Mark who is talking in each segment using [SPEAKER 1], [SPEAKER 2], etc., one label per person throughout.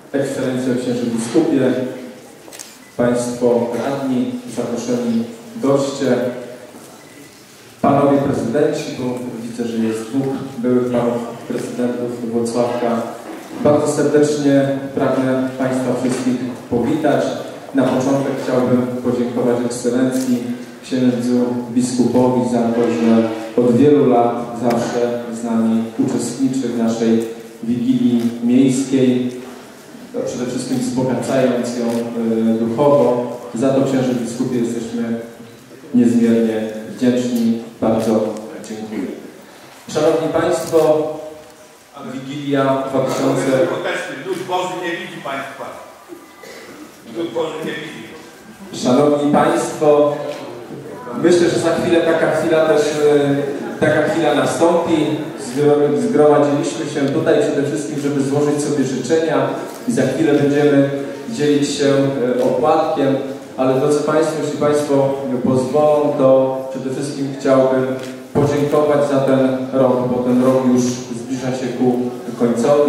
[SPEAKER 1] Ekscelencjo księży biskupie, Państwo radni, zaproszeni goście, Panowie prezydenci, bo widzę, że jest dwóch byłych panów prezydentów Włocławka. Bardzo serdecznie pragnę Państwa wszystkich powitać. Na początek chciałbym podziękować Ekscelencji księdzu biskupowi za to, że od wielu lat zawsze z nami uczestniczy w naszej Wigilii Miejskiej, przede wszystkim wzbogacając ją duchowo. Za to, księże biskupie, jesteśmy niezmiernie wdzięczni. Bardzo dziękuję. Szanowni Państwo, Wigilia 2000...
[SPEAKER 2] Lud Boży nie widzi Państwa. Lud Boży nie widzi.
[SPEAKER 1] Szanowni Państwo, myślę, że za chwilę taka chwila nastąpi. Zgromadziliśmy się tutaj przede wszystkim, żeby złożyć sobie życzenia i za chwilę będziemy dzielić się opłatkiem. Ale drodzy Państwo, jeśli Państwo pozwolą, to przede wszystkim chciałbym podziękować za ten rok, bo ten rok już zbliża się ku końcowi.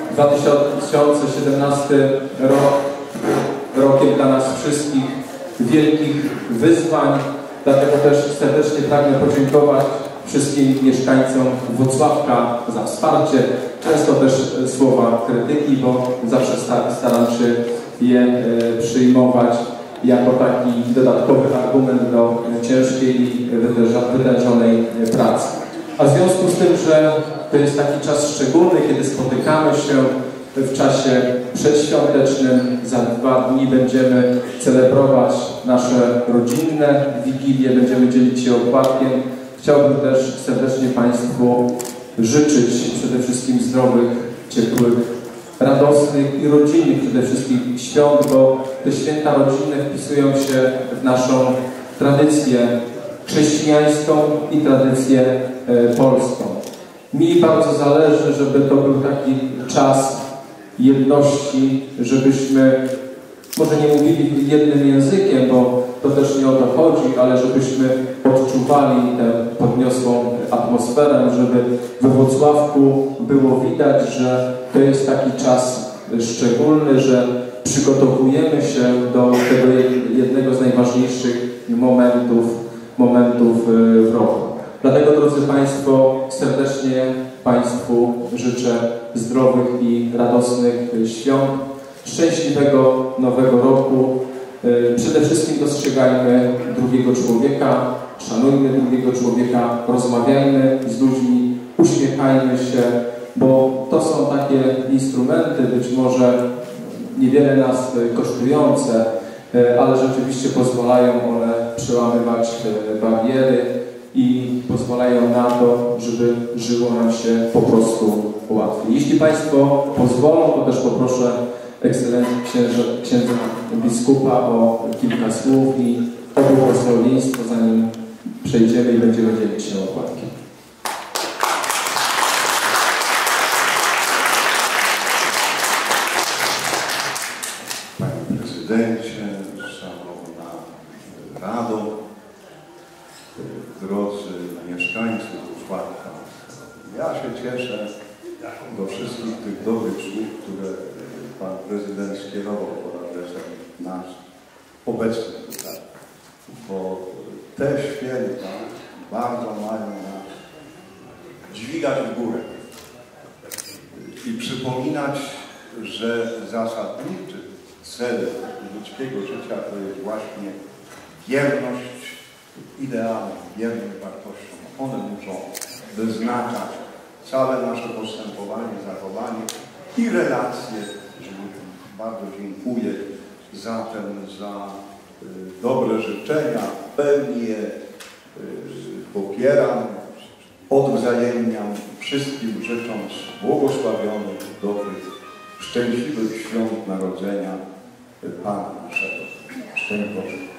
[SPEAKER 1] 2017 rok rokiem dla nas wszystkich wielkich wyzwań, dlatego też serdecznie pragnę podziękować wszystkim mieszkańcom Włocławka za wsparcie. Często też słowa krytyki, bo zawsze staram się je przyjmować jako taki dodatkowy argument do ciężkiej i wytężonej pracy. A w związku z tym, że to jest taki czas szczególny, kiedy spotykamy się w czasie przedświątecznym, za 2 dni będziemy celebrować nasze rodzinne Wigilie, będziemy dzielić się opłatkiem. Chciałbym też serdecznie Państwu życzyć przede wszystkim zdrowych, ciepłych, radosnych i rodzinnych przede wszystkim świąt, bo te święta rodzinne wpisują się w naszą tradycję chrześcijańską i tradycję polską. Mi bardzo zależy, żeby to był taki czas jedności, żebyśmy może nie mówili jednym językiem, bo to też nie o to chodzi, ale żebyśmy odczuwali tę podniosłą atmosferę, żeby we Włocławku było widać, że to jest taki czas szczególny, że przygotowujemy się do tego jednego z najważniejszych momentów w roku. Dlatego, drodzy Państwo, serdecznie Państwu życzę zdrowych i radosnych świąt, szczęśliwego nowego roku. Przede wszystkim dostrzegajmy drugiego człowieka, szanujmy drugiego człowieka, rozmawiajmy z ludźmi, uśmiechajmy się, bo to są takie instrumenty, być może niewiele nas kosztujące, ale rzeczywiście pozwalają one przełamywać bariery i pozwalają na to, żeby żyło nam się po prostu łatwiej. Jeśli Państwo pozwolą, to też poproszę Ekscelencję księdza biskupa o kilka słów i o błogosławieństwo, zanim przejdziemy i będziemy dzielić się opłatkiem.
[SPEAKER 3] Panie Prezydencie, Szanowna Rado, drodzy mieszkańcy Włocławka, ja się cieszę do wszystkich tych dobrych słów, które Pan Prezydent skierował pod adresem nas obecnych tutaj, bo te święta bardzo mają nas dźwigać w górę i przypominać, że zasadniczy cel ludzkiego życia to jest właśnie wierność ideałom, wierność wartościom. One muszą wyznaczać całe nasze postępowanie, zachowanie i relacje z ludźmi. Bardzo dziękuję zatem za dobre życzenia. W pełni je popieram, odwzajemniam wszystkim życząc błogosławionych, dobrych, szczęśliwych świąt narodzenia Pana naszego. Szczęść Boże.